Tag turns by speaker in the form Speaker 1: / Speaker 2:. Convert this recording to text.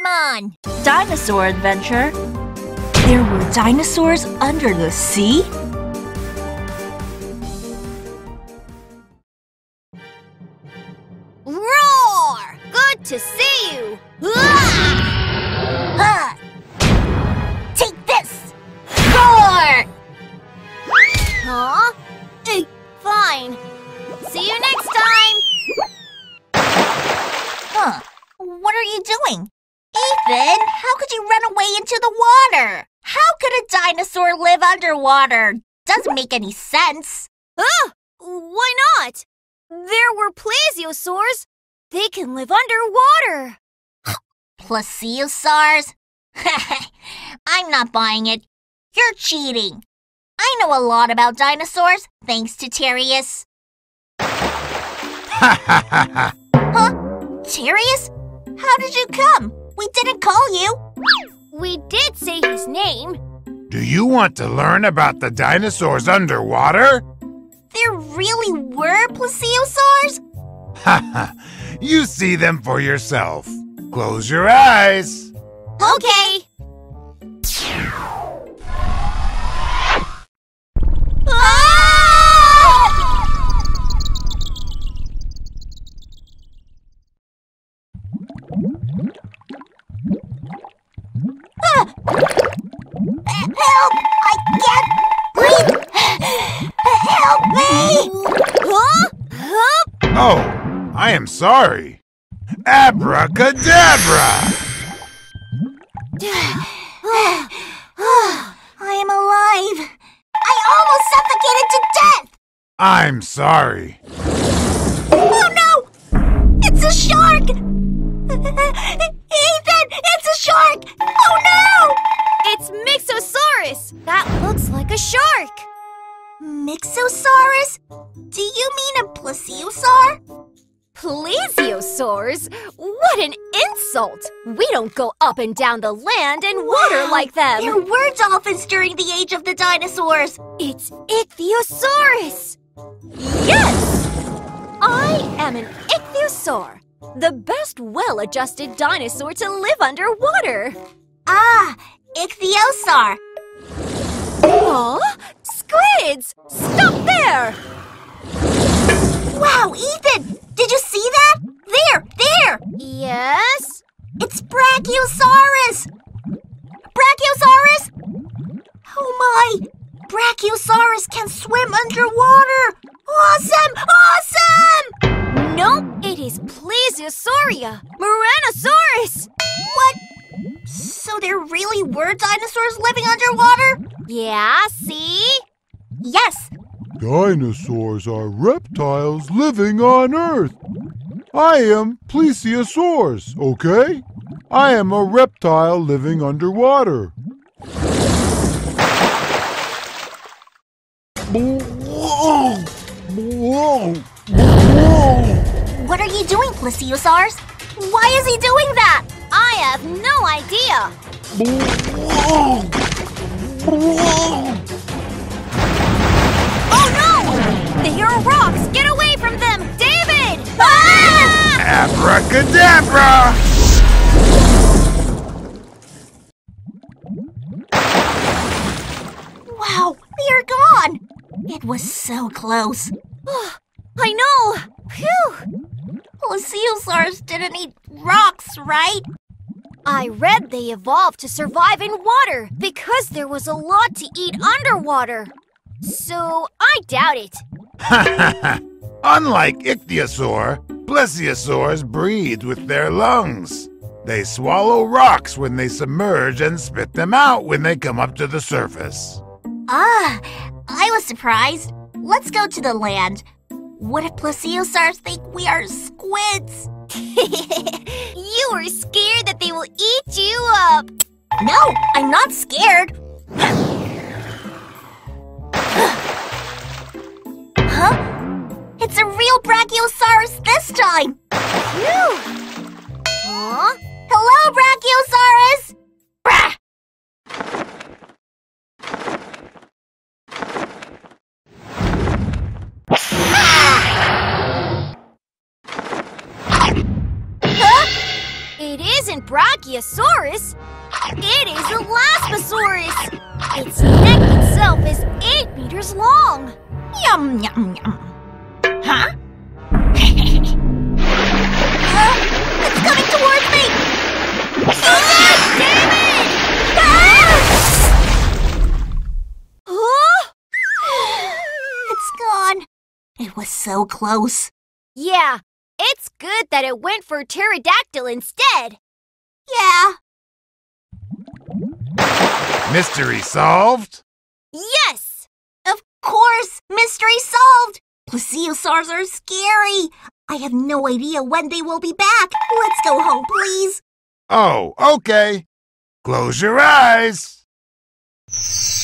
Speaker 1: on!
Speaker 2: Dinosaur adventure. There were dinosaurs under the sea?
Speaker 1: Roar! Good to see you! Ah! Take this! Roar! Huh? Fine. See you next time! Huh. What are you doing? Ethan, how could you run away into the water? How could a dinosaur live underwater? Doesn't make any sense. Why not? There were plesiosaurs. They can live underwater. Plesiosaurs? I'm not buying it. You're cheating. I know a lot about dinosaurs, thanks to Terrius. Huh? Terrius? How did you come? We didn't call you. We did say his name.
Speaker 3: Do you want to learn about the dinosaurs underwater?
Speaker 1: There really were plesiosaurs?
Speaker 3: Haha, you see them for yourself. Close your eyes.
Speaker 1: Okay. Ah! Help! I can't breathe! Help me! Huh? Help!
Speaker 3: Oh, I am sorry. Abracadabra!
Speaker 1: I am alive. I almost suffocated to death!
Speaker 3: I'm sorry.
Speaker 1: Oh no! It's a shark! Ethan, it's a shark! Oh no! It's Mixosaurus! That looks like a shark! Mixosaurus? Do you mean a plesiosaur? Plesiosaurs? What an insult! We don't go up and down the land and water like them! There were dolphins during the age of the dinosaurs! It's Ichthyosaurus! Yes! I am an ichthyosaur, the best well-adjusted dinosaur to live underwater. Ah, ichthyosaur. Huh? Squids! Stop there! Wow, Ethan! Did you see that? There! Yes? It's Brachiosaurus! Brachiosaurus? Oh my! Brachiosaurus can swim underwater! Awesome! Awesome! Nope, it is Plesiosauria, Maranosaurus! What? So there really were dinosaurs living underwater? Yeah, see? Yes.
Speaker 4: Dinosaurs are reptiles living on Earth. I am Plesiosaurus, okay? I am a reptile living underwater.
Speaker 1: What are you doing, Plesiosaurs? Why is he doing that? I have no idea. Oh no! They are rocks! Get away from them! David! Ah!
Speaker 3: Abracadabra!
Speaker 1: Wow, they are gone! It was so close. I know! Phew! Plesiosaurs didn't eat rocks, right? I read they evolved to survive in water because there was a lot to eat underwater. So, I doubt it.
Speaker 3: Unlike ichthyosaur, plesiosaurs breathe with their lungs. They swallow rocks when they submerge and spit them out when they come up to the surface.
Speaker 1: Ah, I was surprised. Let's go to the land. What if plesiosaurs think we are squids? You were scared that they will eat you up. No, I'm not scared. Huh? It's a real Brachiosaurus this time! Phew! Huh? Hello, Brachiosaurus! Brah! Huh? It isn't Brachiosaurus. It is Elasmosaurus. Its neck itself is 8 meters long.
Speaker 2: Yum, yum, yum. Huh?
Speaker 1: It's coming towards me! God damn it!
Speaker 5: It's gone. It was so close.
Speaker 1: Yeah, it's good that it went for pterodactyl instead.
Speaker 5: Yeah.
Speaker 3: Mystery solved?
Speaker 1: Yes!
Speaker 5: Of course! Mystery solved! Plesiosaurs are scary. I have no idea when they will be back. Let's go home, please.
Speaker 3: Oh, okay. Close your eyes.